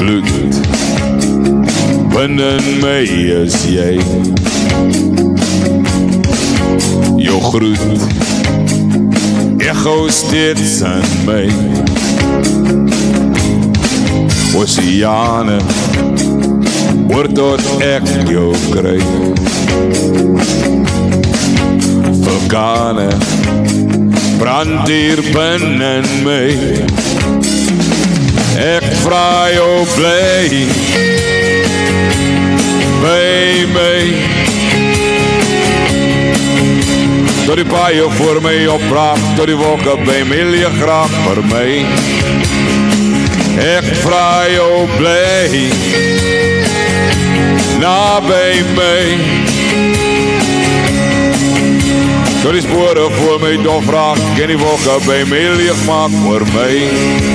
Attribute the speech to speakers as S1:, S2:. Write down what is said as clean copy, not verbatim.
S1: bloed binnen my is jy. Jou groet echo steeds in my. Oceane oor tot ek jou kry. Vulkane brand hier binnen my. Ek vra jou bly by my. Tot die paie voor my opbraak, tot die wolke by my leeg graag vir my. Ek vra jou bly na by my. Tot die spore voor my dof raak en die wolke by my leeg maak oor my.